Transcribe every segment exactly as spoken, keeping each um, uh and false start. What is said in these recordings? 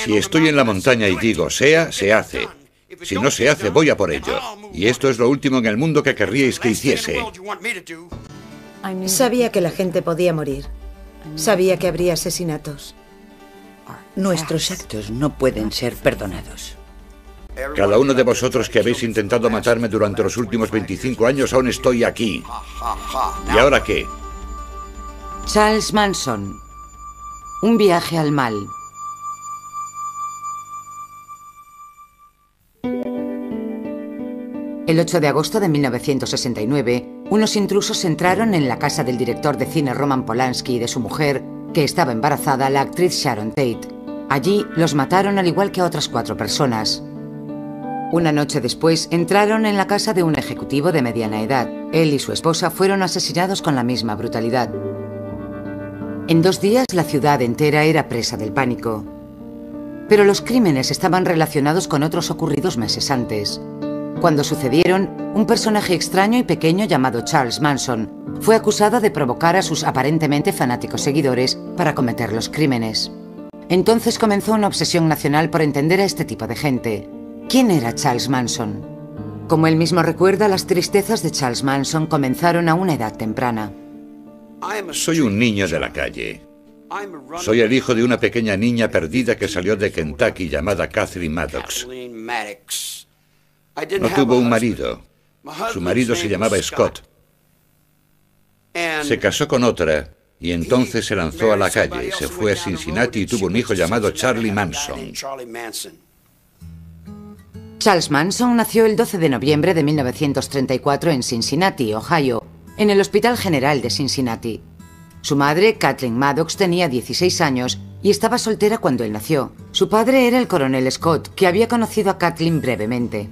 Si estoy en la montaña y digo sea, se hace. Si no se hace, voy a por ello. Y esto es lo último en el mundo que querríais que hiciese. Sabía que la gente podía morir. Sabía que habría asesinatos. Nuestros actos no pueden ser perdonados. Cada uno de vosotros que habéis intentado matarme durante los últimos veinticinco años, aún estoy aquí. ¿Y ahora qué? Charles Manson. Un viaje al mal. El ocho de agosto de mil novecientos sesenta y nueve, unos intrusos entraron en la casa del director de cine Roman Polanski y de su mujer, que estaba embarazada, la actriz Sharon Tate. Allí los mataron al igual que a otras cuatro personas. Una noche después, entraron en la casa de un ejecutivo de mediana edad. Él y su esposa fueron asesinados con la misma brutalidad. En dos días, la ciudad entera era presa del pánico. Pero los crímenes estaban relacionados con otros ocurridos meses antes. Cuando sucedieron, un personaje extraño y pequeño llamado Charles Manson fue acusado de provocar a sus aparentemente fanáticos seguidores para cometer los crímenes. Entonces comenzó una obsesión nacional por entender a este tipo de gente. ¿Quién era Charles Manson? Como él mismo recuerda, las tristezas de Charles Manson comenzaron a una edad temprana. Soy un niño de la calle. Soy el hijo de una pequeña niña perdida que salió de Kentucky llamada Kathleen Maddox. No tuvo un marido. Su marido se llamaba Scott. Se casó con otra y entonces se lanzó a la calle. Se fue a Cincinnati y tuvo un hijo llamado Charlie Manson. Charles Manson nació el doce de noviembre de mil novecientos treinta y cuatro en Cincinnati, Ohio, en el Hospital General de Cincinnati. Su madre, Kathleen Maddox, tenía dieciséis años y estaba soltera cuando él nació. Su padre era el coronel Scott, que había conocido a Kathleen brevemente.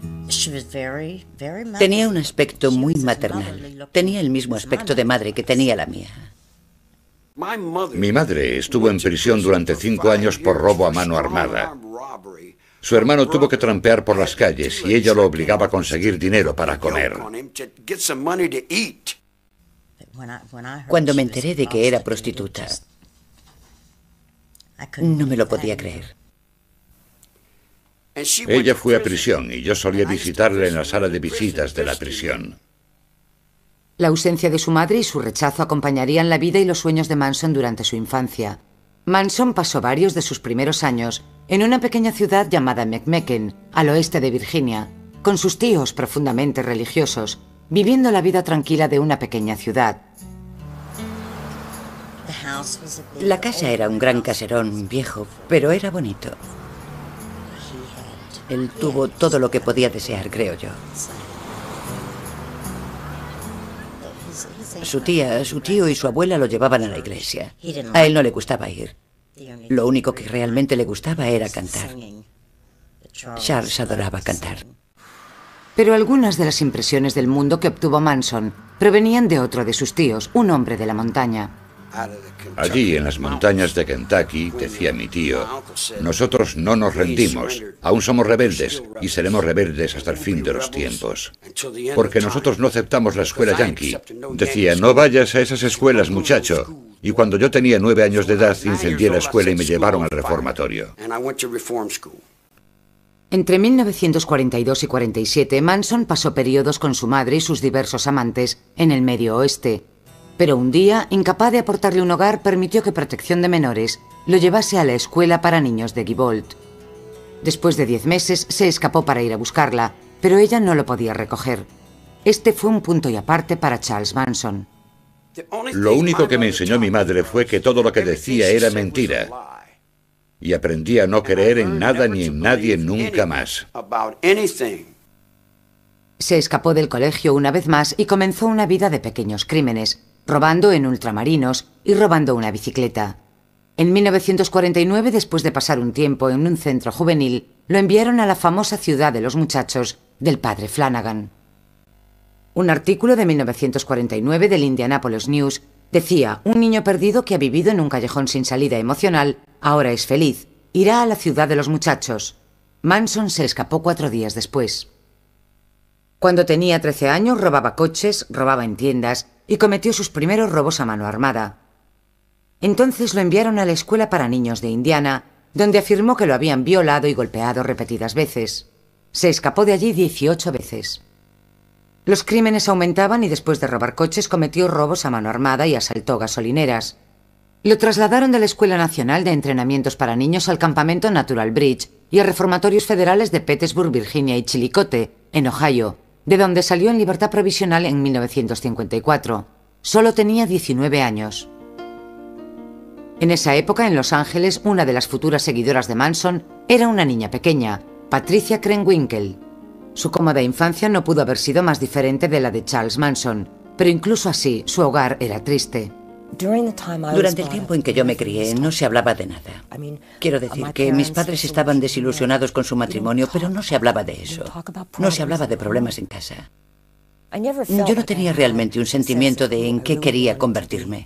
Tenía un aspecto muy maternal. Tenía el mismo aspecto de madre que tenía la mía. Mi madre estuvo en prisión durante cinco años por robo a mano armada. Su hermano tuvo que trampear por las calles y ella lo obligaba a conseguir dinero para comer. Cuando me enteré de que era prostituta, no me lo podía creer. Ella fue a prisión y yo solía visitarla en la sala de visitas de la prisión. La ausencia de su madre y su rechazo acompañarían la vida y los sueños de Manson durante su infancia. Manson pasó varios de sus primeros años en una pequeña ciudad llamada McMecken, al oeste de Virginia, con sus tíos profundamente religiosos, viviendo la vida tranquila de una pequeña ciudad. La casa era un gran caserón viejo, pero era bonito. Él tuvo todo lo que podía desear, creo yo. Su tía, su tío y su abuela lo llevaban a la iglesia. A él no le gustaba ir. Lo único que realmente le gustaba era cantar. Charles adoraba cantar. Pero algunas de las impresiones del mundo que obtuvo Manson provenían de otro de sus tíos, un hombre de la montaña. Allí, en las montañas de Kentucky, decía mi tío, nosotros no nos rendimos, aún somos rebeldes y seremos rebeldes hasta el fin de los tiempos. Porque nosotros no aceptamos la escuela yankee. Decía, no vayas a esas escuelas, muchacho. Y cuando yo tenía nueve años de edad, incendié la escuela y me llevaron al reformatorio. Entre mil novecientos cuarenta y dos y cuarenta y siete, Manson pasó periodos con su madre y sus diversos amantes en el Medio Oeste. Pero un día, incapaz de aportarle un hogar, permitió que Protección de Menores lo llevase a la escuela para niños de Givaudan. Después de diez meses, se escapó para ir a buscarla, pero ella no lo podía recoger. Este fue un punto y aparte para Charles Manson. Lo único que me enseñó mi madre fue que todo lo que decía era mentira. Y aprendí a no creer en nada ni en nadie nunca más. Se escapó del colegio una vez más y comenzó una vida de pequeños crímenes, robando en ultramarinos y robando una bicicleta. En mil novecientos cuarenta y nueve, después de pasar un tiempo en un centro juvenil, lo enviaron a la famosa ciudad de los muchachos del padre Flanagan. Un artículo de mil novecientos cuarenta y nueve del Indianapolis News decía: un niño perdido que ha vivido en un callejón sin salida emocional, ahora es feliz, irá a la ciudad de los muchachos. Manson se escapó cuatro días después. Cuando tenía trece años, robaba coches, robaba en tiendas y cometió sus primeros robos a mano armada. Entonces lo enviaron a la escuela para niños de Indiana, donde afirmó que lo habían violado y golpeado repetidas veces. Se escapó de allí dieciocho veces. Los crímenes aumentaban y después de robar coches cometió robos a mano armada y asaltó gasolineras. Lo trasladaron de la Escuela Nacional de Entrenamientos para Niños al campamento Natural Bridge y a reformatorios federales de Petersburg, Virginia y Chillicothe, en Ohio, de donde salió en libertad provisional en mil novecientos cincuenta y cuatro. Solo tenía diecinueve años. En esa época, en Los Ángeles, una de las futuras seguidoras de Manson era una niña pequeña, Patricia Krenwinkel. Su cómoda infancia no pudo haber sido más diferente de la de Charles Manson, pero incluso así, su hogar era triste. Durante el tiempo en que yo me crié, no se hablaba de nada. Quiero decir que mis padres estaban desilusionados con su matrimonio, pero no se hablaba de eso. No se hablaba de problemas en casa. Yo no tenía realmente un sentimiento de en qué quería convertirme.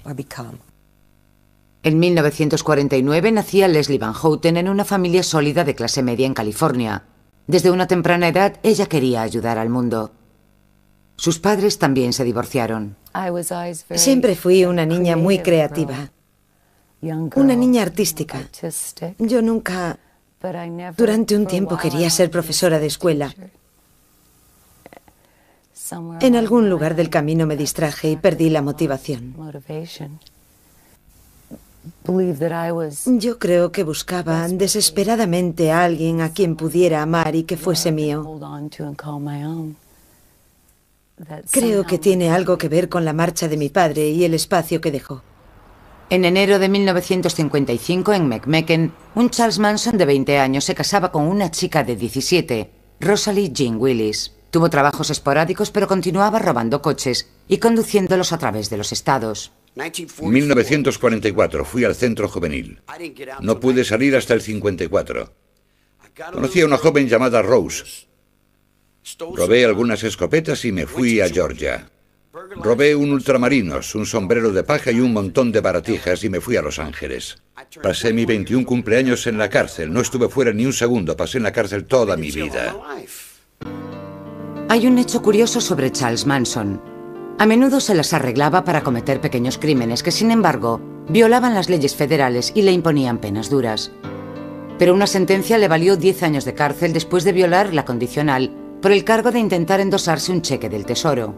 En mil novecientos cuarenta y nueve nacía Leslie Van Houten en una familia sólida de clase media en California. Desde una temprana edad, ella quería ayudar al mundo. Sus padres también se divorciaron. Siempre fui una niña muy creativa, una niña artística. Yo nunca, durante un tiempo, quería ser profesora de escuela. En algún lugar del camino me distraje y perdí la motivación. Yo creo que buscaba desesperadamente a alguien a quien pudiera amar y que fuese mío. Creo que tiene algo que ver con la marcha de mi padre y el espacio que dejó. En enero de mil novecientos cincuenta y cinco, en McMecken, un Charles Manson de veinte años se casaba con una chica de diecisiete, Rosalie Jean Willis. Tuvo trabajos esporádicos, pero continuaba robando coches y conduciéndolos a través de los estados. mil novecientos cuarenta y cuatro, fui al centro juvenil. No pude salir hasta el cincuenta y cuatro. Conocí a una joven llamada Rose. Robé algunas escopetas y me fui a Georgia. Robé un ultramarinos, un sombrero de paja y un montón de baratijas y me fui a Los Ángeles. Pasé mi veintiún cumpleaños en la cárcel. No estuve fuera ni un segundo. Pasé en la cárcel toda mi vida. Hay un hecho curioso sobre Charles Manson. A menudo se las arreglaba para cometer pequeños crímenes que, sin embargo, violaban las leyes federales y le imponían penas duras. Pero una sentencia le valió diez años de cárcel después de violar la condicional por el cargo de intentar endosarse un cheque del Tesoro.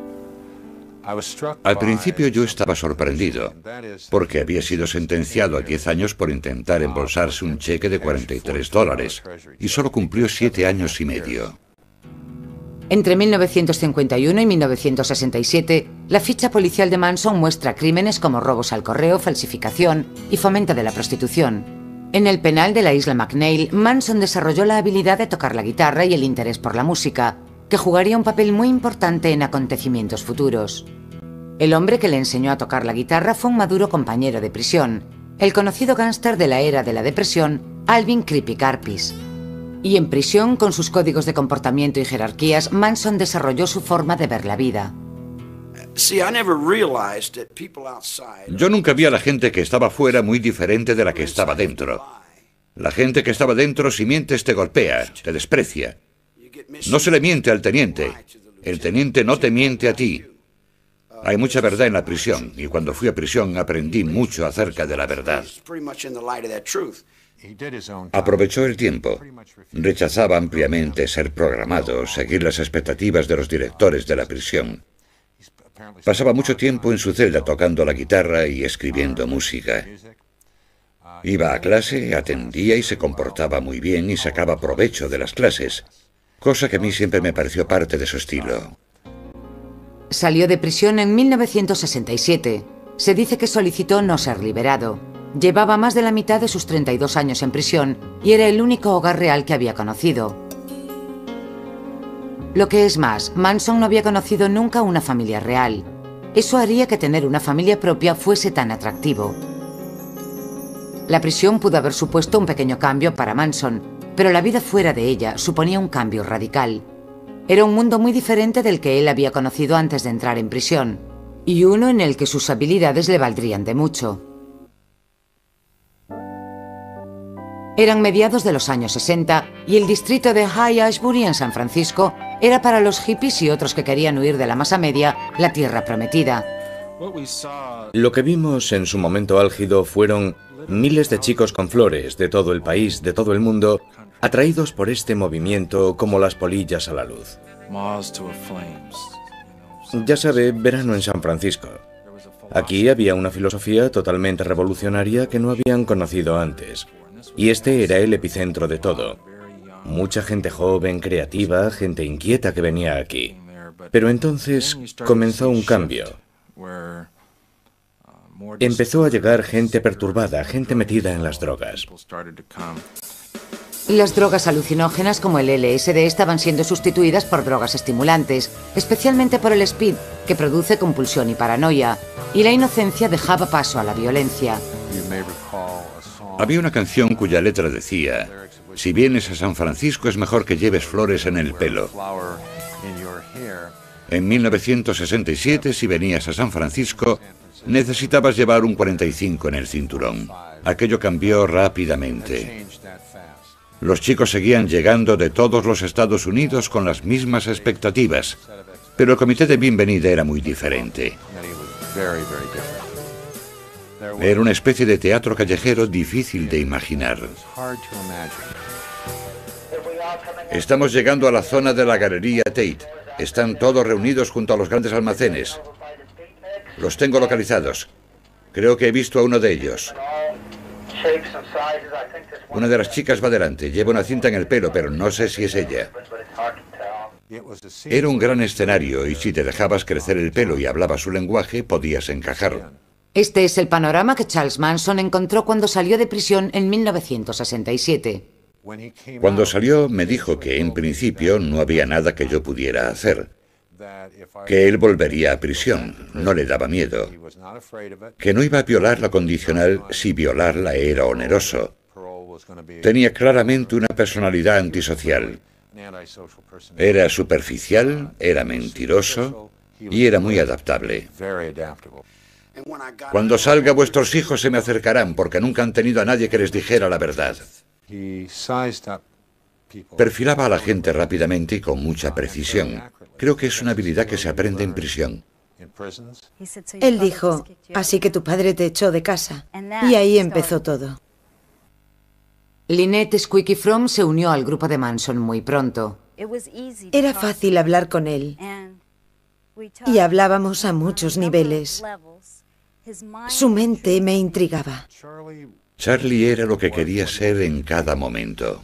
Al principio yo estaba sorprendido, porque había sido sentenciado a diez años por intentar embolsarse un cheque de cuarenta y tres dólares, y solo cumplió siete años y medio. Entre mil novecientos cincuenta y uno y mil novecientos sesenta y siete, la ficha policial de Manson muestra crímenes como robos al correo, falsificación y fomento de la prostitución. En el penal de la isla McNeil, Manson desarrolló la habilidad de tocar la guitarra y el interés por la música, que jugaría un papel muy importante en acontecimientos futuros. El hombre que le enseñó a tocar la guitarra fue un maduro compañero de prisión, el conocido gángster de la era de la depresión, Alvin Creepy Karpis. Y en prisión, con sus códigos de comportamiento y jerarquías, Manson desarrolló su forma de ver la vida. Yo nunca vi a la gente que estaba fuera muy diferente de la que estaba dentro. La gente que estaba dentro, si mientes, te golpea, te desprecia. No se le miente al teniente. El teniente no te miente a ti. Hay mucha verdad en la prisión, y cuando fui a prisión aprendí mucho acerca de la verdad. Aprovechó el tiempo. Rechazaba ampliamente ser programado, seguir las expectativas de los directores de la prisión. Pasaba mucho tiempo en su celda tocando la guitarra y escribiendo música. Iba a clase, atendía y se comportaba muy bien y sacaba provecho de las clases, cosa que a mí siempre me pareció parte de su estilo. Salió de prisión en mil novecientos sesenta y siete. Se dice que solicitó no ser liberado. Llevaba más de la mitad de sus treinta y dos años en prisión y era el único hogar real que había conocido. Lo que es más, Manson no había conocido nunca una familia real. Eso haría que tener una familia propia fuese tan atractivo. La prisión pudo haber supuesto un pequeño cambio para Manson, pero la vida fuera de ella suponía un cambio radical. Era un mundo muy diferente del que él había conocido antes de entrar en prisión, y uno en el que sus habilidades le valdrían de mucho. Eran mediados de los años sesenta y el distrito de High Ashbury en San Francisco era para los hippies y otros que querían huir de la masa media la tierra prometida. Lo que vimos en su momento álgido fueron Miles de chicos con flores de todo el país, de todo el mundo, atraídos por este movimiento como las polillas a la luz. Ya sabe, verano en San Francisco. Aquí había una filosofía totalmente revolucionaria que no habían conocido antes. Y este era el epicentro de todo. Mucha gente joven, creativa, gente inquieta que venía aquí. Pero entonces comenzó un cambio. Empezó a llegar gente perturbada, gente metida en las drogas. Las drogas alucinógenas como el L S D estaban siendo sustituidas por drogas estimulantes, especialmente por el speed, que produce compulsión y paranoia, y la inocencia dejaba paso a la violencia. Había una canción cuya letra decía: si vienes a San Francisco es mejor que lleves flores en el pelo. En mil novecientos sesenta y siete, si venías a San Francisco, necesitabas llevar un cuarenta y cinco en el cinturón. Aquello cambió rápidamente. Los chicos seguían llegando de todos los Estados Unidos con las mismas expectativas, pero el comité de bienvenida era muy diferente. Era una especie de teatro callejero difícil de imaginar. Estamos llegando a la zona de la Galería Tate. Están todos reunidos junto a los grandes almacenes. Los tengo localizados. Creo que he visto a uno de ellos. Una de las chicas va delante. Lleva una cinta en el pelo, pero no sé si es ella. Era un gran escenario y si te dejabas crecer el pelo y hablabas su lenguaje, podías encajar. Este es el panorama que Charles Manson encontró cuando salió de prisión en mil novecientos sesenta y siete. Cuando salió, me dijo que en principio no había nada que yo pudiera hacer. Que él volvería a prisión, no le daba miedo. Que no iba a violar la condicional si violarla era oneroso. Tenía claramente una personalidad antisocial. Era superficial, era mentiroso y era muy adaptable. Cuando salga, vuestros hijos se me acercarán porque nunca han tenido a nadie que les dijera la verdad. Perfilaba a la gente rápidamente y con mucha precisión. Creo que es una habilidad que se aprende en prisión. Él dijo, así que tu padre te echó de casa. Y ahí empezó todo. Lynette Squeaky Fromm se unió al grupo de Manson muy pronto. Era fácil hablar con él. Y hablábamos a muchos niveles. Su mente me intrigaba. Charlie era lo que quería ser en cada momento.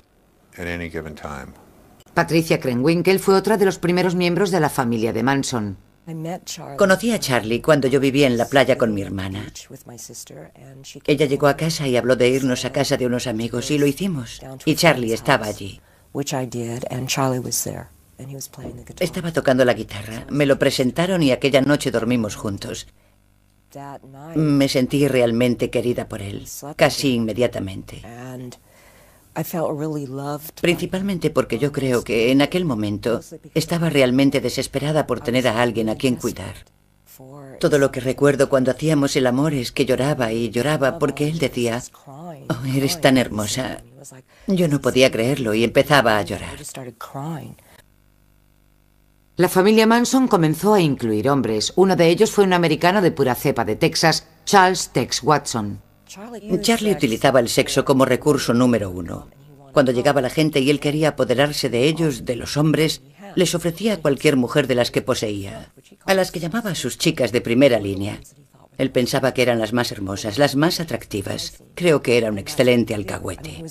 Patricia Krenwinkel fue otra de los primeros miembros de la familia de Manson. Conocí a Charlie cuando yo vivía en la playa con mi hermana. Ella llegó a casa y habló de irnos a casa de unos amigos y lo hicimos. Y Charlie estaba allí. Estaba tocando la guitarra. Me lo presentaron y aquella noche dormimos juntos. Me sentí realmente querida por él, casi inmediatamente. Principalmente porque yo creo que en aquel momento estaba realmente desesperada por tener a alguien a quien cuidar. Todo lo que recuerdo cuando hacíamos el amor es que lloraba y lloraba porque él decía, oh, eres tan hermosa. Yo no podía creerlo y empezaba a llorar. La familia Manson comenzó a incluir hombres. Uno de ellos fue un americano de pura cepa de Texas, Charles Tex Watson. Charlie utilizaba el sexo como recurso número uno. Cuando llegaba la gente y él quería apoderarse de ellos, de los hombres, les ofrecía a cualquier mujer de las que poseía, a las que llamaba sus chicas de primera línea. Él pensaba que eran las más hermosas, las más atractivas. Creo que era un excelente alcahuete.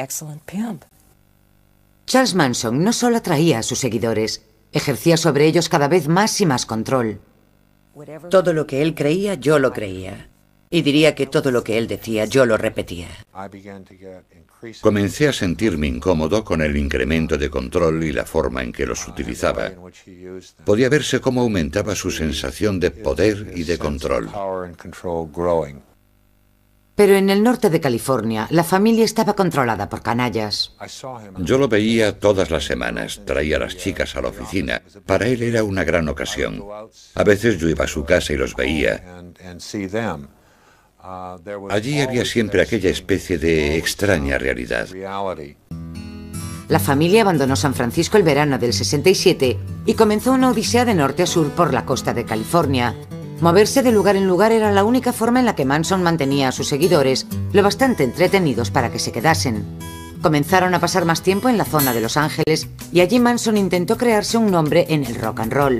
Charles Manson no solo atraía a sus seguidores, ejercía sobre ellos cada vez más y más control. Todo lo que él creía, yo lo creía. Y diría que todo lo que él decía, yo lo repetía. Comencé a sentirme incómodo con el incremento de control y la forma en que los utilizaba. Podía verse cómo aumentaba su sensación de poder y de control. Pero en el norte de California, la familia estaba controlada por canallas. Yo lo veía todas las semanas, traía a las chicas a la oficina. Para él era una gran ocasión. A veces yo iba a su casa y los veía. Allí había siempre aquella especie de extraña realidad. La familia abandonó San Francisco el verano del sesenta y siete y comenzó una odisea de norte a sur por la costa de California. Moverse de lugar en lugar era la única forma en la que Manson mantenía a sus seguidores lo bastante entretenidos para que se quedasen. Comenzaron a pasar más tiempo en la zona de Los Ángeles y allí Manson intentó crearse un nombre en el rock and roll.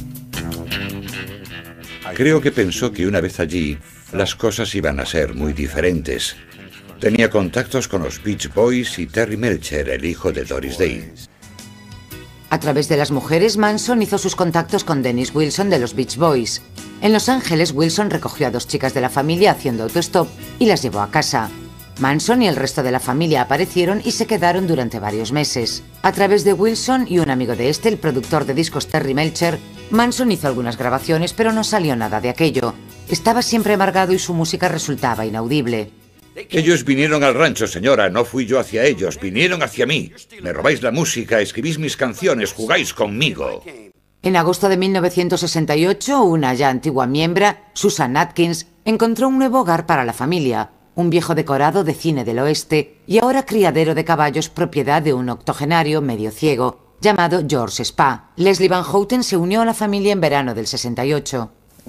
Creo que pensó que una vez allí, las cosas iban a ser muy diferentes. Tenía contactos con los Beach Boys y Terry Melcher, el hijo de Doris Day. A través de las mujeres, Manson hizo sus contactos con Dennis Wilson de los Beach Boys. En Los Ángeles, Wilson recogió a dos chicas de la familia haciendo autostop y las llevó a casa. Manson y el resto de la familia aparecieron y se quedaron durante varios meses. A través de Wilson y un amigo de este, el productor de discos Terry Melcher, Manson hizo algunas grabaciones, pero no salió nada de aquello. Estaba siempre amargado y su música resultaba inaudible. Ellos vinieron al rancho, señora, no fui yo hacia ellos, vinieron hacia mí. Me robáis la música, escribís mis canciones, jugáis conmigo. En agosto de mil novecientos sesenta y ocho, una ya antigua miembro, Susan Atkins, encontró un nuevo hogar para la familia, un viejo decorado de cine del oeste y ahora criadero de caballos propiedad de un octogenario medio ciego llamado George Spa. Leslie Van Houten se unió a la familia en verano del sesenta y ocho.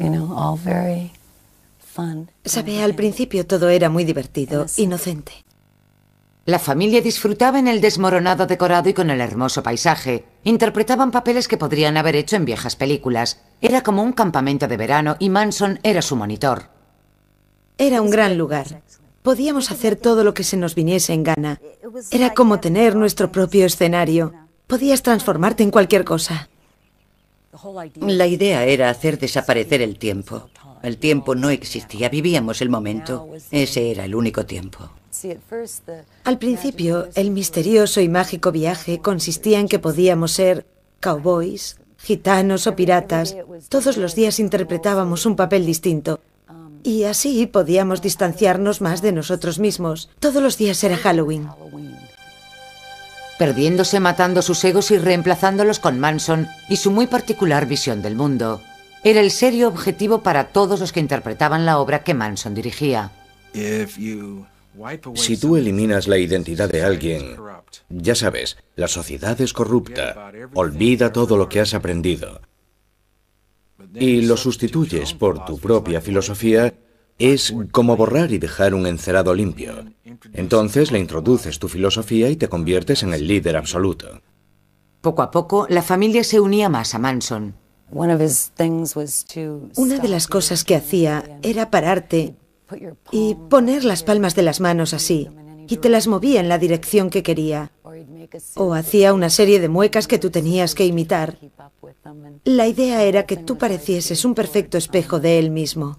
Sabe, al principio todo era muy divertido, inocente. La familia disfrutaba en el desmoronado decorado y con el hermoso paisaje. Interpretaban papeles que podrían haber hecho en viejas películas. Era como un campamento de verano y Manson era su monitor. Era un gran lugar. Podíamos hacer todo lo que se nos viniese en gana. Era como tener nuestro propio escenario. Podías transformarte en cualquier cosa. La idea era hacer desaparecer el tiempo. El tiempo no existía, vivíamos el momento. Ese era el único tiempo. Al principio, el misterioso y mágico viaje consistía en que podíamos ser cowboys, gitanos o piratas. Todos los días interpretábamos un papel distinto. Y así podíamos distanciarnos más de nosotros mismos. Todos los días era Halloween. Perdiéndose, matando sus egos y reemplazándolos con Manson y su muy particular visión del mundo. Era el serio objetivo para todos los que interpretaban la obra que Manson dirigía. Si tú eliminas la identidad de alguien, ya sabes, la sociedad es corrupta, olvida todo lo que has aprendido. Y lo sustituyes por tu propia filosofía, es como borrar y dejar un encerado limpio. Entonces le introduces tu filosofía y te conviertes en el líder absoluto. Poco a poco, la familia se unía más a Manson. Una de las cosas que hacía era pararte y poner las palmas de las manos así, y te las movía en la dirección que quería. O hacía una serie de muecas que tú tenías que imitar. La idea era que tú parecieses un perfecto espejo de él mismo.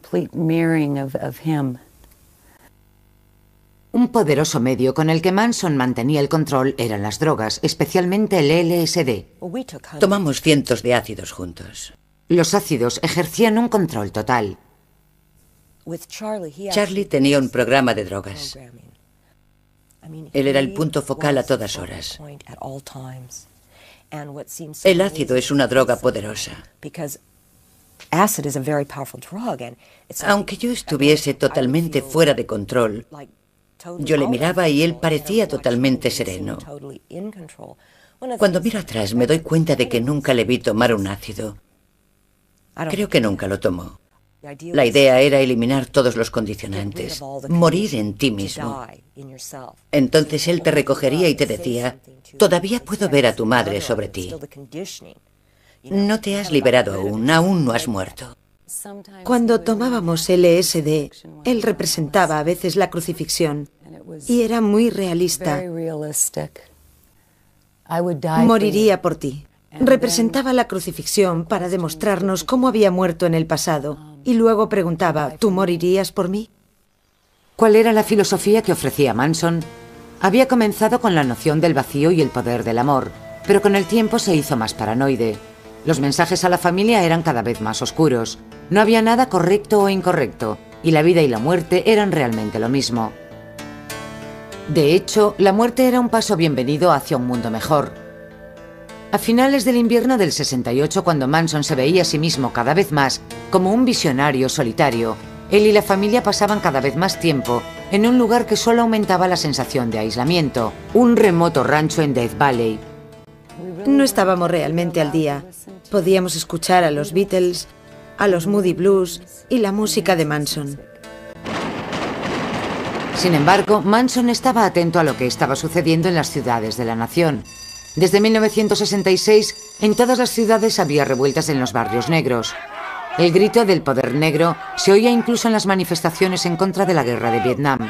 Un poderoso medio con el que Manson mantenía el control eran las drogas, especialmente el L S D. Tomamos cientos de ácidos juntos. Los ácidos ejercían un control total. Charlie tenía un programa de drogas. Él era el punto focal a todas horas. El ácido es una droga poderosa. Aunque yo estuviese totalmente fuera de control, yo le miraba y él parecía totalmente sereno. Cuando miro atrás me doy cuenta de que nunca le vi tomar un ácido. Creo que nunca lo tomó. La idea era eliminar todos los condicionantes, morir en ti mismo. Entonces él te recogería y te decía, todavía puedo ver a tu madre sobre ti. No te has liberado aún, aún no has muerto. Cuando tomábamos L S D, él representaba a veces la crucifixión y era muy realista. Moriría por ti. Representaba la crucifixión para demostrarnos cómo había muerto en el pasado y luego preguntaba, ¿tú morirías por mí? ¿Cuál era la filosofía que ofrecía Manson? Había comenzado con la noción del vacío y el poder del amor, pero con el tiempo se hizo más paranoide. Los mensajes a la familia eran cada vez más oscuros. No había nada correcto o incorrecto, y la vida y la muerte eran realmente lo mismo. De hecho, la muerte era un paso bienvenido hacia un mundo mejor. A finales del invierno del sesenta y ocho, cuando Manson se veía a sí mismo cada vez más como un visionario solitario, él y la familia pasaban cada vez más tiempo en un lugar que solo aumentaba la sensación de aislamiento, un remoto rancho en Death Valley. No estábamos realmente al día. Podíamos escuchar a los Beatles, a los Moody Blues y la música de Manson. Sin embargo, Manson estaba atento a lo que estaba sucediendo en las ciudades de la nación. Desde mil novecientos sesenta y seis, en todas las ciudades había revueltas en los barrios negros. El grito del poder negro se oía incluso en las manifestaciones en contra de la guerra de Vietnam.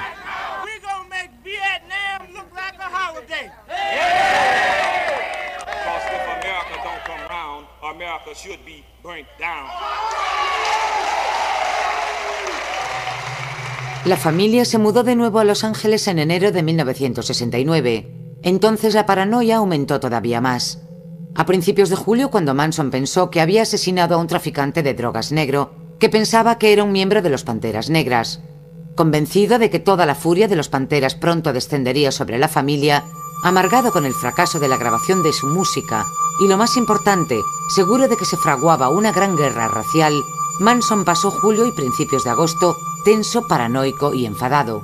La familia se mudó de nuevo a Los Ángeles en enero de mil novecientos sesenta y nueve. Entonces la paranoia aumentó todavía más. A principios de julio, cuando Manson pensó que había asesinado a un traficante de drogas negro, que pensaba que era un miembro de los Panteras Negras. Convencido de que toda la furia de los Panteras pronto descendería sobre la familia, amargado con el fracaso de la grabación de su música, y lo más importante, seguro de que se fraguaba una gran guerra racial, Manson pasó julio y principios de agosto tenso, paranoico y enfadado.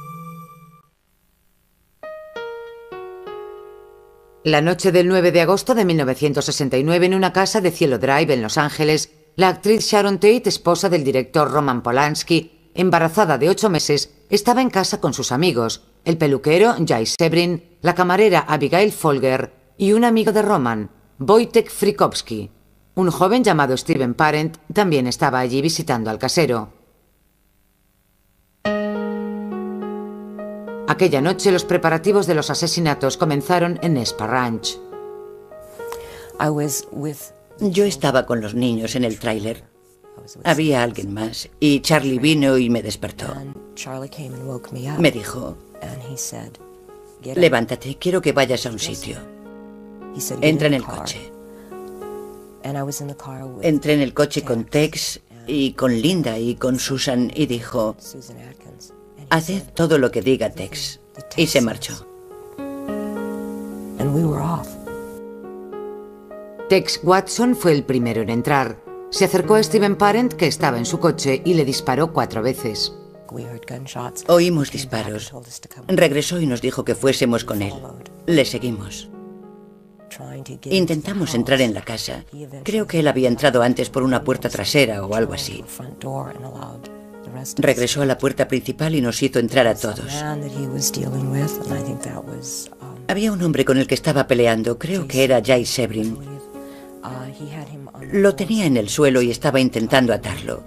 La noche del nueve de agosto de mil novecientos sesenta y nueve, en una casa de Cielo Drive en Los Ángeles, la actriz Sharon Tate, esposa del director Roman Polanski, embarazada de ocho meses, estaba en casa con sus amigos, el peluquero Jay Sebring, la camarera Abigail Folger y un amigo de Roman, Wojtek Frykowski. Un joven llamado Steven Parent también estaba allí visitando al casero. Aquella noche los preparativos de los asesinatos comenzaron en Espa Ranch. Yo estaba con los niños en el tráiler. Había alguien más y Charlie vino y me despertó. Me dijo, levántate, quiero que vayas a un sitio. Entra en el coche. Entré en el coche con Tex y con Linda y con Susan y dijo, haced todo lo que diga Tex. Y se marchó. Tex Watson fue el primero en entrar. Se acercó a Steven Parent, que estaba en su coche, y le disparó cuatro veces. Oímos disparos. Regresó y nos dijo que fuésemos con él. Le seguimos. Intentamos entrar en la casa. Creo que él había entrado antes por una puerta trasera o algo así. Regresó a la puerta principal y nos hizo entrar a todos. Había un hombre con el que estaba peleando, creo que era Jay Sebring. Lo tenía en el suelo y estaba intentando atarlo.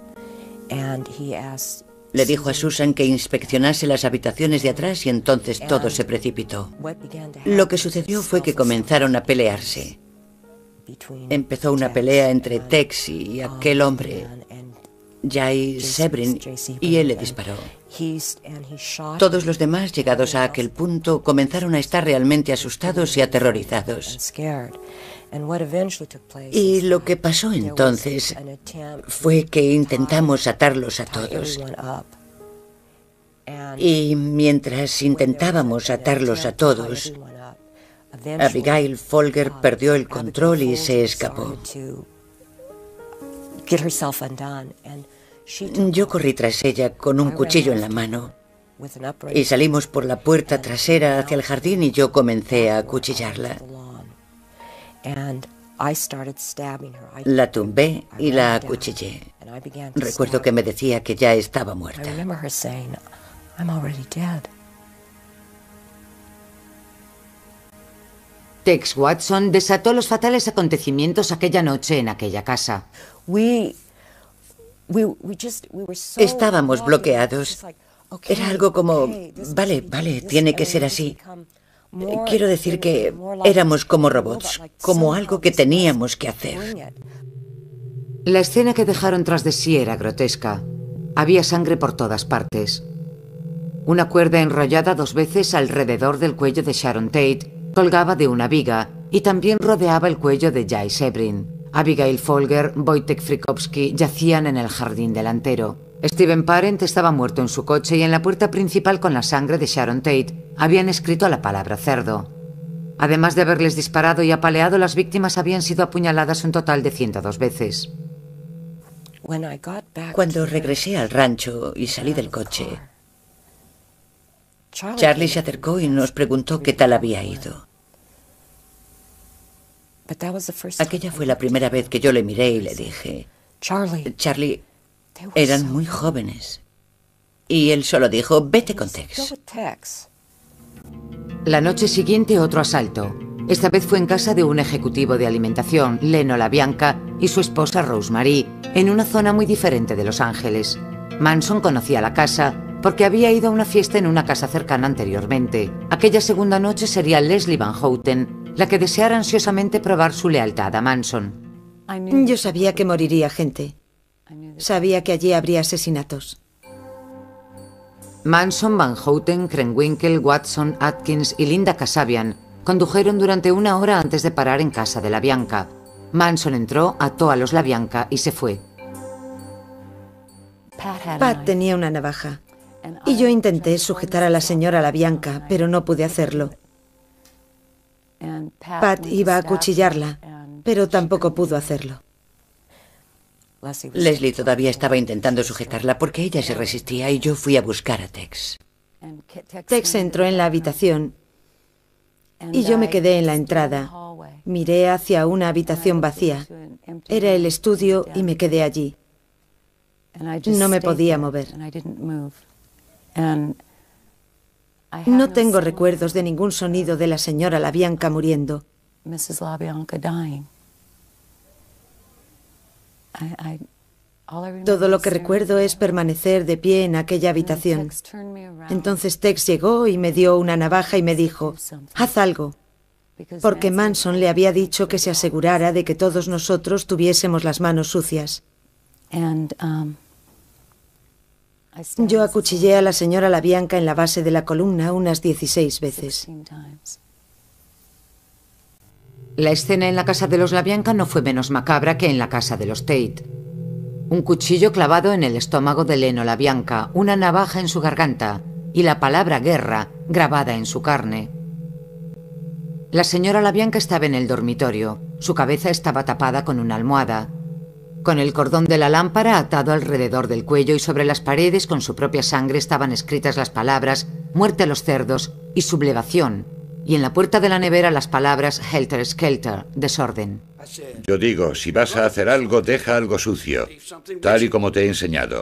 Le dijo a Susan que inspeccionase las habitaciones de atrás y entonces todo se precipitó. Lo que sucedió fue que comenzaron a pelearse. Empezó una pelea entre Tex y aquel hombre, Jay Sebring, y él le disparó. Todos los demás, llegados a aquel punto, comenzaron a estar realmente asustados y aterrorizados. Y lo que pasó entonces fue que intentamos atarlos a todos. Y mientras intentábamos atarlos a todos, Abigail Folger perdió el control y se escapó. Yo corrí tras ella con un cuchillo en la mano y salimos por la puerta trasera hacia el jardín y yo comencé a acuchillarla. La tumbé y la acuchillé. Recuerdo que me decía que ya estaba muerta. Tex Watson desató los fatales acontecimientos aquella noche en aquella casa. Estábamos bloqueados. Era algo como, vale, vale, tiene que ser así. Quiero decir que éramos como robots, como algo que teníamos que hacer. La escena que dejaron tras de sí era grotesca. Había sangre por todas partes. Una cuerda enrollada dos veces alrededor del cuello de Sharon Tate colgaba de una viga y también rodeaba el cuello de Jay Sebring. Abigail Folger, Wojtek Frykowski yacían en el jardín delantero. Steven Parent estaba muerto en su coche y en la puerta principal con la sangre de Sharon Tate habían escrito la palabra cerdo. Además de haberles disparado y apaleado, las víctimas habían sido apuñaladas un total de ciento dos veces. Cuando regresé al rancho y salí del coche, Charlie se acercó y nos preguntó qué tal había ido. Aquella fue la primera vez que yo le miré y le dije, Charlie, eran muy jóvenes. Y él solo dijo, vete con Tex. La noche siguiente otro asalto. Esta vez fue en casa de un ejecutivo de alimentación, Leno LaBianca, y su esposa Rosemary, en una zona muy diferente de Los Ángeles. Manson conocía la casa porque había ido a una fiesta en una casa cercana anteriormente. Aquella segunda noche sería Leslie Van Houten la que deseara ansiosamente probar su lealtad a Manson. Yo sabía que moriría gente. Sabía que allí habría asesinatos. Manson, Van Houten, Krenwinkel, Watson, Atkins y Linda Kasabian condujeron durante una hora antes de parar en casa de LaBianca. Manson entró, ató a los LaBianca y se fue. Pat tenía una navaja y yo intenté sujetar a la señora LaBianca, pero no pude hacerlo. Pat iba a acuchillarla, pero tampoco pudo hacerlo. Leslie todavía estaba intentando sujetarla porque ella se resistía y yo fui a buscar a Tex. Tex entró en la habitación y yo me quedé en la entrada. Miré hacia una habitación vacía. Era el estudio y me quedé allí. No me podía mover. No tengo recuerdos de ningún sonido de la señora LaBianca muriendo. Todo lo que recuerdo es permanecer de pie en aquella habitación. Entonces Tex llegó y me dio una navaja y me dijo, haz algo, porque Manson le había dicho que se asegurara de que todos nosotros tuviésemos las manos sucias. Yo acuchillé a la señora LaBianca en la base de la columna unas dieciséis veces. La escena en la casa de los LaBianca no fue menos macabra que en la casa de los Tate. Un cuchillo clavado en el estómago de Leno LaBianca, una navaja en su garganta y la palabra guerra grabada en su carne. La señora LaBianca estaba en el dormitorio. Su cabeza estaba tapada con una almohada, con el cordón de la lámpara atado alrededor del cuello, y sobre las paredes con su propia sangre estaban escritas las palabras «Muerte a los cerdos» y «Sublevación», y en la puerta de la nevera las palabras «Helter Skelter», desorden. Yo digo, si vas a hacer algo, deja algo sucio, tal y como te he enseñado.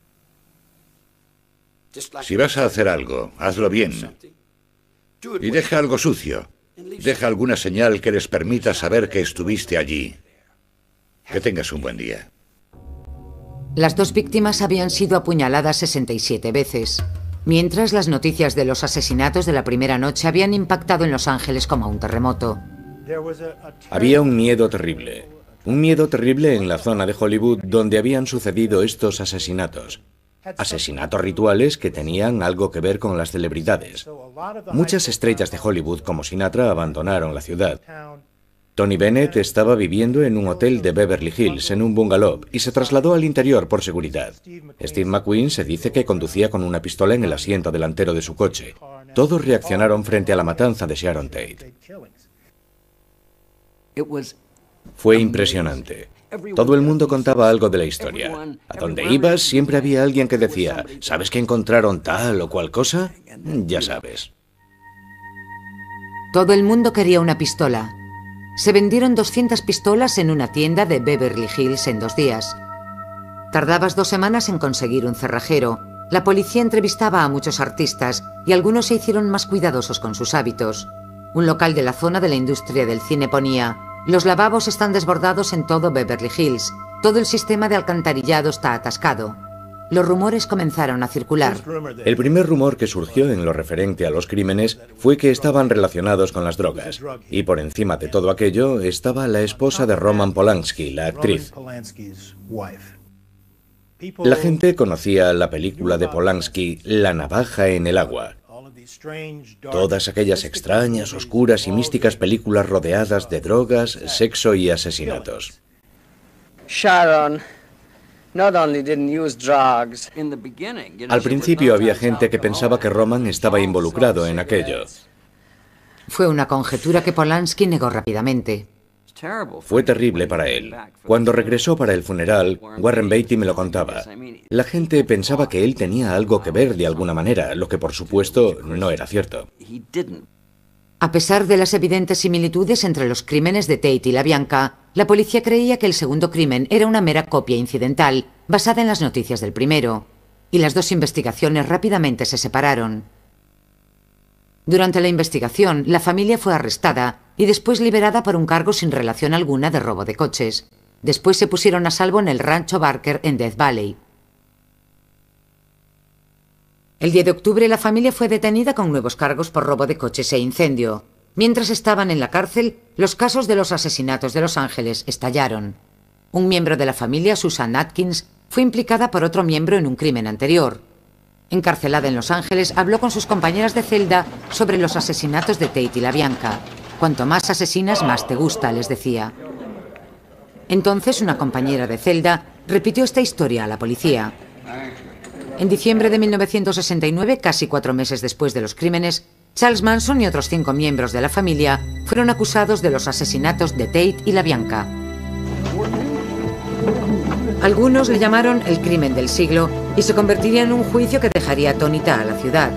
Si vas a hacer algo, hazlo bien. Y deja algo sucio. Deja alguna señal que les permita saber que estuviste allí. Que tengas un buen día. Las dos víctimas habían sido apuñaladas sesenta y siete veces, mientras las noticias de los asesinatos de la primera noche habían impactado en Los Ángeles como un terremoto. Había un miedo terrible. Un miedo terrible en la zona de Hollywood donde habían sucedido estos asesinatos. Asesinatos rituales que tenían algo que ver con las celebridades. Muchas estrellas de Hollywood como Sinatra abandonaron la ciudad. Tony Bennett estaba viviendo en un hotel de Beverly Hills, en un bungalow, y se trasladó al interior por seguridad. Steve McQueen se dice que conducía con una pistola en el asiento delantero de su coche. Todos reaccionaron frente a la matanza de Sharon Tate. Fue impresionante. Todo el mundo contaba algo de la historia. A donde ibas siempre había alguien que decía, ¿sabes que encontraron tal o cual cosa? Ya sabes. Todo el mundo quería una pistola. Se vendieron doscientas pistolas en una tienda de Beverly Hills en dos días. Tardabas dos semanas en conseguir un cerrajero. La policía entrevistaba a muchos artistas y algunos se hicieron más cuidadosos con sus hábitos. Un local de la zona de la industria del cine ponía: los lavabos están desbordados en todo Beverly Hills. Todo el sistema de alcantarillado está atascado. Los rumores comenzaron a circular. El primer rumor que surgió en lo referente a los crímenes fue que estaban relacionados con las drogas. Y por encima de todo aquello estaba la esposa de Roman Polanski, la actriz. La gente conocía la película de Polanski, La navaja en el agua. Todas aquellas extrañas, oscuras y místicas películas rodeadas de drogas, sexo y asesinatos. Sharon. Al principio había gente que pensaba que Roman estaba involucrado en aquello. Fue una conjetura que Polanski negó rápidamente. Fue terrible para él. Cuando regresó para el funeral, Warren Beatty me lo contaba. La gente pensaba que él tenía algo que ver de alguna manera, lo que por supuesto no era cierto. A pesar de las evidentes similitudes entre los crímenes de Tate y LaBianca, la policía creía que el segundo crimen era una mera copia incidental, basada en las noticias del primero, y las dos investigaciones rápidamente se separaron. Durante la investigación, la familia fue arrestada y después liberada por un cargo sin relación alguna de robo de coches. Después se pusieron a salvo en el rancho Barker en Death Valley. El diez de octubre la familia fue detenida con nuevos cargos por robo de coches e incendio. Mientras estaban en la cárcel, los casos de los asesinatos de Los Ángeles estallaron. Un miembro de la familia, Susan Atkins, fue implicada por otro miembro en un crimen anterior. Encarcelada en Los Ángeles, habló con sus compañeras de celda sobre los asesinatos de Tate y LaBianca. Cuanto más asesinas, más te gusta, les decía. Entonces, una compañera de celda repitió esta historia a la policía. En diciembre de mil novecientos sesenta y nueve, casi cuatro meses después de los crímenes, Charles Manson y otros cinco miembros de la familia fueron acusados de los asesinatos de Tate y LaBianca. Algunos le llamaron el crimen del siglo y se convertiría en un juicio que dejaría atónita a la ciudad.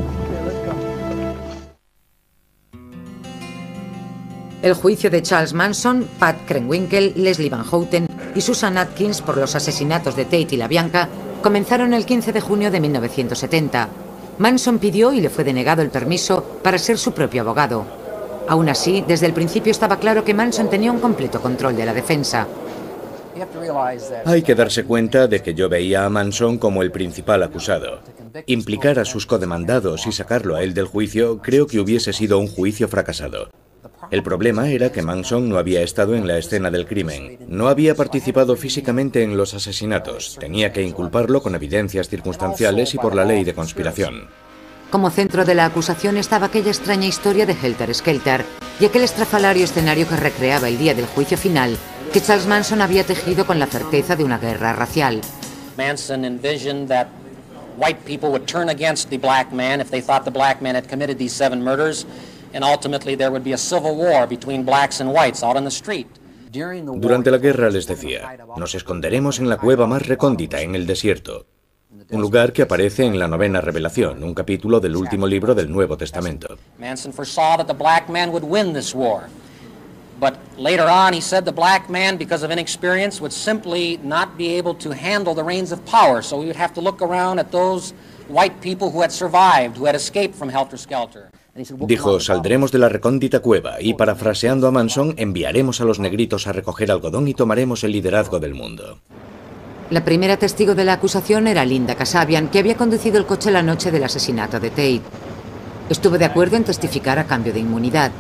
El juicio de Charles Manson, Pat Krenwinkel, Leslie Van Houten y Susan Atkins por los asesinatos de Tate y LaBianca comenzaron el quince de junio de mil novecientos setenta. Manson pidió y le fue denegado el permiso para ser su propio abogado. Aún así, desde el principio estaba claro que Manson tenía un completo control de la defensa. Hay que darse cuenta de que yo veía a Manson como el principal acusado. Implicar a sus codemandados y sacarlo a él del juicio creo que hubiese sido un juicio fracasado. El problema era que Manson no había estado en la escena del crimen, no había participado físicamente en los asesinatos, tenía que inculparlo con evidencias circunstanciales y por la ley de conspiración. Como centro de la acusación estaba aquella extraña historia de Helter Skelter y aquel estrafalario escenario que recreaba el día del juicio final que Charles Manson había tejido con la certeza de una guerra racial. Manson envisioned that white people would turn against the black man if they thought the black man had committed these seven murders, and ultimately there would be a civil war between blacks and whites out on the street. Durante la guerra les decía, nos esconderemos en la cueva más recóndita en el desierto, un lugar que aparece en la novena revelación, un capítulo del último libro del Nuevo Testamento. Manson foresaw that the black man would win this war. But later on, he said the black man, because of inexperience, would simply not be able to handle the reins of power. So we would have to look around at those white people who had survived, who had escaped from Helter Skelter. Dijo, saldremos de la recóndita cueva y, parafraseando a Manson, enviaremos a los negritos a recoger algodón y tomaremos el liderazgo del mundo. La primera testigo de la acusación era Linda Kasabian, que había conducido el coche la noche del asesinato de Tate. Estuvo de acuerdo en testificar a cambio de inmunidad.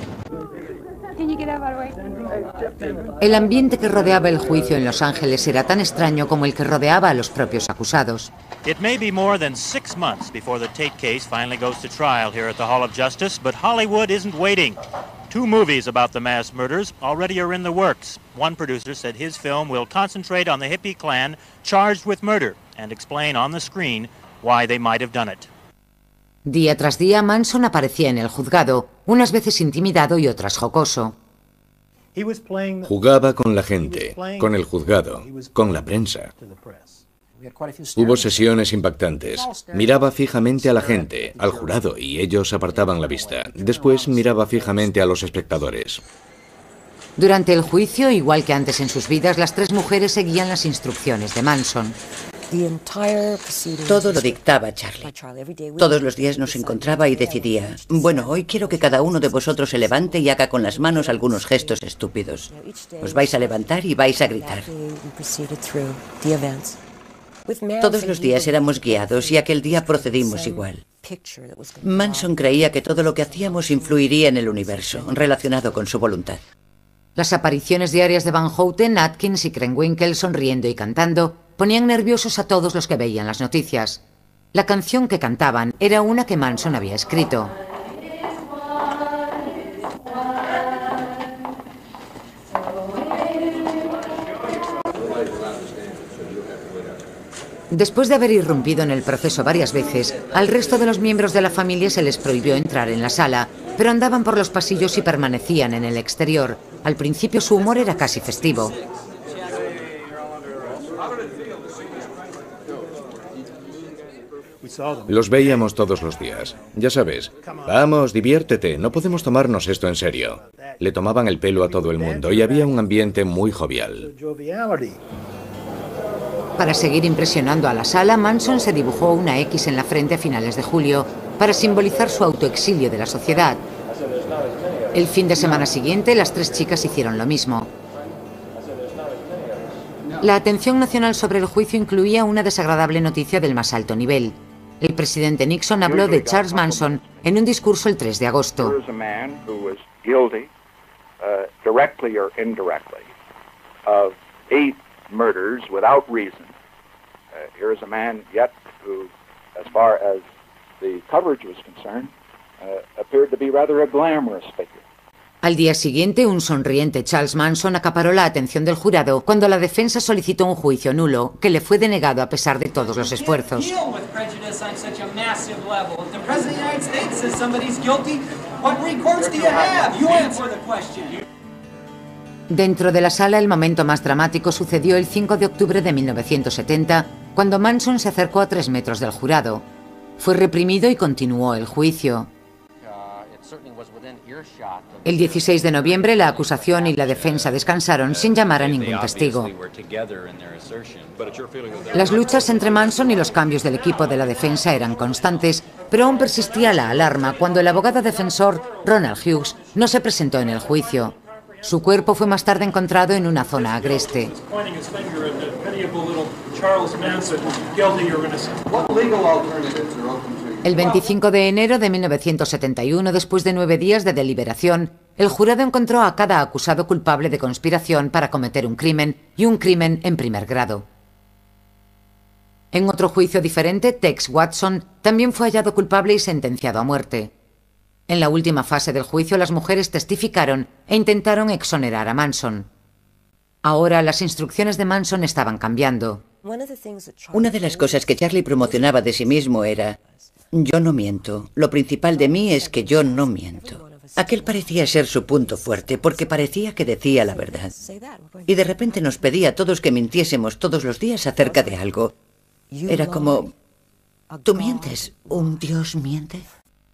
El ambiente que rodeaba el juicio en Los Ángeles era tan extraño como el que rodeaba a los propios acusados. It may be more than six months before the Tate case finally goes to trial here at the Hall of Justice, but Hollywood isn't waiting. Two movies about the mass murders already are in the works. One producer said his film will concentrate on the hippie clan charged with murder and explain on the screen why they might have done it. Día tras día, Manson aparecía en el juzgado, unas veces intimidado y otras jocoso. Jugaba con la gente, con el juzgado, con la prensa. Hubo sesiones impactantes. Miraba fijamente a la gente, al jurado, y ellos apartaban la vista. Después miraba fijamente a los espectadores. Durante el juicio, igual que antes en sus vidas, las tres mujeres seguían las instrucciones de Manson. Todo lo dictaba Charlie. Todos los días nos encontraba y decidía, bueno, hoy quiero que cada uno de vosotros se levante y haga con las manos algunos gestos estúpidos. Os vais a levantar y vais a gritar. Todos los días éramos guiados y aquel día procedimos igual. Manson creía que todo lo que hacíamos influiría en el universo, relacionado con su voluntad. Las apariciones diarias de Van Houten, Atkins y Krenwinkel sonriendo y cantando ponían nerviosos a todos los que veían las noticias. La canción que cantaban era una que Manson había escrito. Después de haber irrumpido en el proceso varias veces, al resto de los miembros de la familia se les prohibió entrar en la sala, pero andaban por los pasillos y permanecían en el exterior. Al principio su humor era casi festivo. Los veíamos todos los días. Ya sabes, vamos, diviértete, no podemos tomarnos esto en serio. Le tomaban el pelo a todo el mundo y había un ambiente muy jovial. Para seguir impresionando a la sala, Manson se dibujó una X en la frente a finales de julio para simbolizar su autoexilio de la sociedad. El fin de semana siguiente, las tres chicas hicieron lo mismo. La atención nacional sobre el juicio incluía una desagradable noticia del más alto nivel. El presidente Nixon habló de Charles Manson en un discurso el tres de agosto. Murders without reason. Uh, here is a man yet who, as far as the coverage was concerned, uh, appeared to be rather a glamorous figure. Al día siguiente, un sonriente Charles Manson acaparó la atención del jurado cuando la defensa solicitó un juicio nulo, que le fue denegado a pesar de todos los esfuerzos. Dentro de la sala, el momento más dramático sucedió el cinco de octubre de mil novecientos setenta, cuando Manson se acercó a tres metros del jurado. Fue reprimido y continuó el juicio. El dieciséis de noviembre, la acusación y la defensa descansaron sin llamar a ningún testigo. Las luchas entre Manson y los cambios del equipo de la defensa eran constantes, pero aún persistía la alarma cuando el abogado defensor, Ronald Hughes, no se presentó en el juicio. Su cuerpo fue más tarde encontrado en una zona agreste. El veinticinco de enero de mil novecientos setenta y uno, después de nueve días de deliberación, el jurado encontró a cada acusado culpable de conspiración para cometer un crimen y un crimen en primer grado. En otro juicio diferente, Tex Watson también fue hallado culpable y sentenciado a muerte. En la última fase del juicio, las mujeres testificaron e intentaron exonerar a Manson. Ahora, las instrucciones de Manson estaban cambiando. Una de las cosas que Charlie promocionaba de sí mismo era: yo no miento, lo principal de mí es que yo no miento. Aquel parecía ser su punto fuerte, porque parecía que decía la verdad. Y de repente nos pedía a todos que mintiésemos todos los días acerca de algo. Era como: ¿tú mientes? ¿Un dios miente?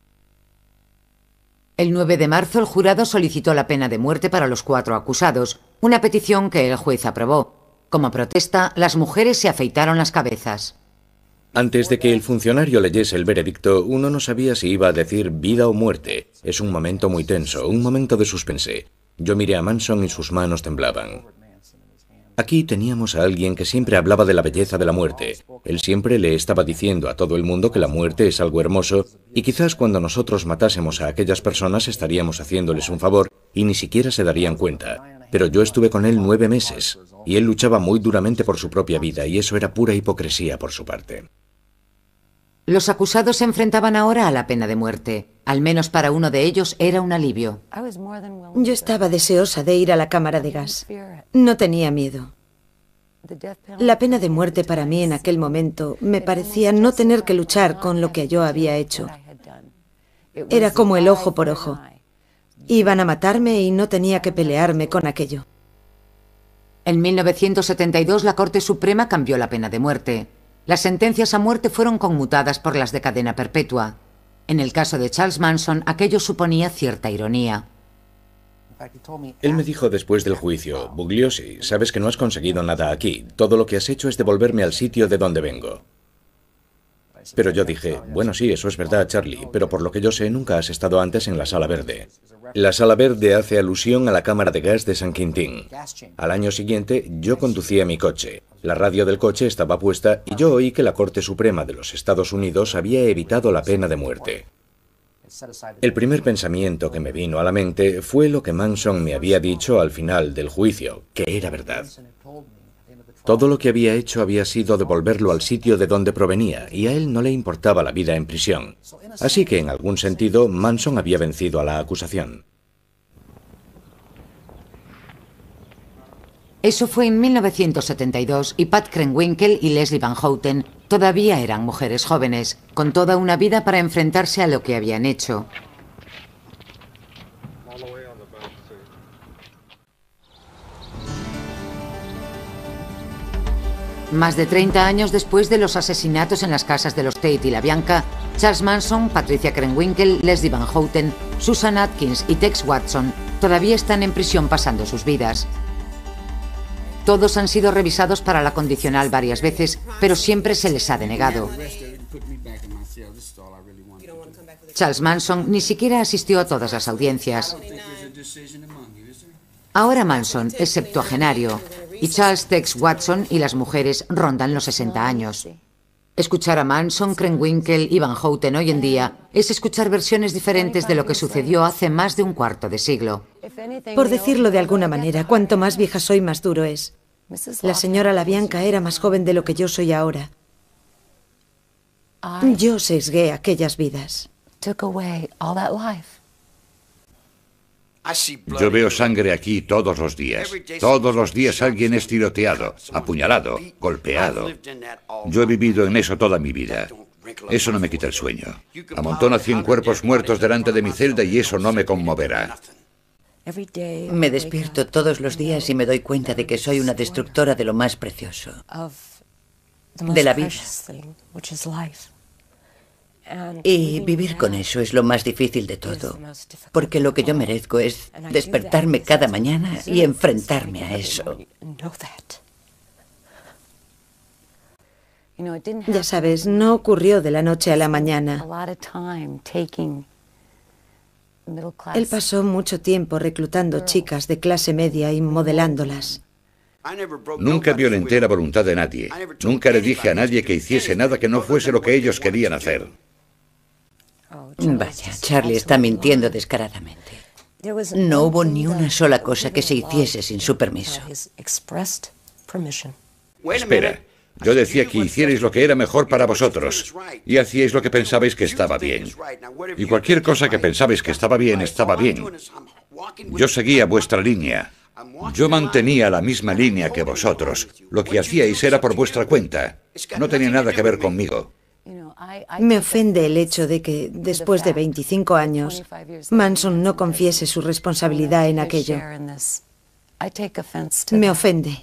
El nueve de marzo, el jurado solicitó la pena de muerte para los cuatro acusados, una petición que el juez aprobó. Como protesta, las mujeres se afeitaron las cabezas. Antes de que el funcionario leyese el veredicto, uno no sabía si iba a decir vida o muerte. Es un momento muy tenso, un momento de suspense. Yo miré a Manson y sus manos temblaban. Aquí teníamos a alguien que siempre hablaba de la belleza de la muerte. Él siempre le estaba diciendo a todo el mundo que la muerte es algo hermoso y quizás cuando nosotros matásemos a aquellas personas estaríamos haciéndoles un favor y ni siquiera se darían cuenta. Pero yo estuve con él nueve meses y él luchaba muy duramente por su propia vida y eso era pura hipocresía por su parte. Los acusados se enfrentaban ahora a la pena de muerte. Al menos para uno de ellos era un alivio. Yo estaba deseosa de ir a la cámara de gas. No tenía miedo. La pena de muerte para mí en aquel momento me parecía no tener que luchar con lo que yo había hecho. Era como el ojo por ojo. Iban a matarme y no tenía que pelearme con aquello. En mil novecientos setenta y dos, la Corte Suprema cambió la pena de muerte. Las sentencias a muerte fueron conmutadas por las de cadena perpetua. En el caso de Charles Manson, aquello suponía cierta ironía. Él me dijo después del juicio: Bugliosi, sabes que no has conseguido nada aquí. Todo lo que has hecho es devolverme al sitio de donde vengo. Pero yo dije: bueno, sí, eso es verdad, Charlie, pero por lo que yo sé, nunca has estado antes en la Sala Verde. La Sala Verde hace alusión a la cámara de gas de San Quintín. Al año siguiente, yo conducía mi coche. La radio del coche estaba puesta y yo oí que la Corte Suprema de los Estados Unidos había evitado la pena de muerte. El primer pensamiento que me vino a la mente fue lo que Manson me había dicho al final del juicio, que era verdad. Todo lo que había hecho había sido devolverlo al sitio de donde provenía, y a él no le importaba la vida en prisión. Así que, en algún sentido, Manson había vencido a la acusación. Eso fue en mil novecientos setenta y dos y Pat Krenwinkel y Leslie Van Houten todavía eran mujeres jóvenes, con toda una vida para enfrentarse a lo que habían hecho. Más de treinta años después de los asesinatos en las casas de los Tate y la Bianca, Charles Manson, Patricia Krenwinkel, Leslie Van Houten, Susan Atkins y Tex Watson todavía están en prisión pasando sus vidas. Todos han sido revisados para la condicional varias veces, pero siempre se les ha denegado. Charles Manson ni siquiera asistió a todas las audiencias. Ahora Manson es septuagenario y Charles Tex Watson y las mujeres rondan los sesenta años. Escuchar a Manson, Krenwinkel y Van Houten hoy en día es escuchar versiones diferentes de lo que sucedió hace más de un cuarto de siglo. Por decirlo de alguna manera, cuanto más vieja soy, más duro es. La señora LaBianca era más joven de lo que yo soy ahora. Yo sesgué aquellas vidas. Yo veo sangre aquí todos los días. Todos los días alguien es tiroteado, apuñalado, golpeado. Yo he vivido en eso toda mi vida. Eso no me quita el sueño. Amontona cien cuerpos muertos delante de mi celda y eso no me conmoverá. Me despierto todos los días y me doy cuenta de que soy una destructora de lo más precioso, de la vida. Y vivir con eso es lo más difícil de todo, porque lo que yo merezco es despertarme cada mañana y enfrentarme a eso. Ya sabes, no ocurrió de la noche a la mañana. Él pasó mucho tiempo reclutando chicas de clase media y modelándolas. Nunca violenté la voluntad de nadie. Nunca le dije a nadie que hiciese nada que no fuese lo que ellos querían hacer. Vaya, Charlie está mintiendo descaradamente. No hubo ni una sola cosa que se hiciese sin su permiso. Espera, yo decía que hicierais lo que era mejor para vosotros y hacíais lo que pensabais que estaba bien. Y cualquier cosa que pensabais que estaba bien, estaba bien. Yo seguía vuestra línea. Yo mantenía la misma línea que vosotros. Lo que hacíais era por vuestra cuenta. No tenía nada que ver conmigo. Me ofende el hecho de que, después de veinticinco años, Manson no confiese su responsabilidad en aquello. Me ofende.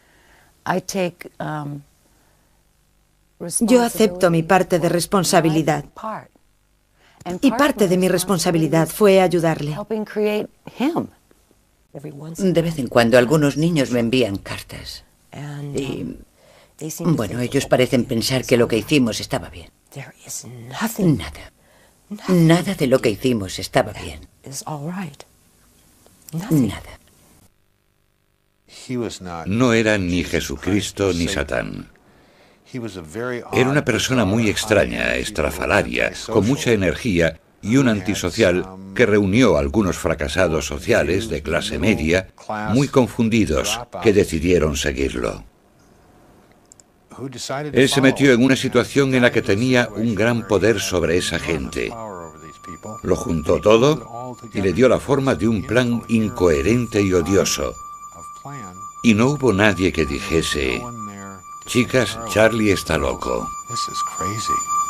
Yo acepto mi parte de responsabilidad. Y parte de mi responsabilidad fue ayudarle. De vez en cuando algunos niños me envían cartas. Y, bueno, ellos parecen pensar que lo que hicimos estaba bien. Nada. Nada de lo que hicimos estaba bien. Nada. No era ni Jesucristo ni Satán. Era una persona muy extraña, estrafalaria, con mucha energía y un antisocial que reunió a algunos fracasados sociales de clase media, muy confundidos, que decidieron seguirlo. Él se metió en una situación en la que tenía un gran poder sobre esa gente. Lo juntó todo y le dio la forma de un plan incoherente y odioso. Y no hubo nadie que dijese: chicas, Charlie está loco.